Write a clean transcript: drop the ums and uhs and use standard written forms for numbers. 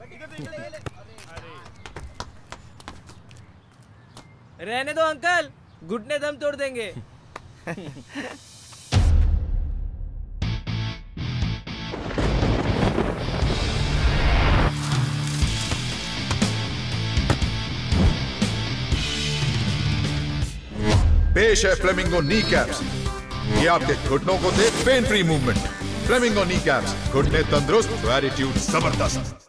रहने दो अंकल, घुटने दम तोड़ देंगे। पेश है फ्लेमिंगो नी कैप्स। ये आपके घुटनों को दे pain free movement. Flamingo knee caps, घुटने तंदुरुस्त, एटीट्यूड जबरदस्त।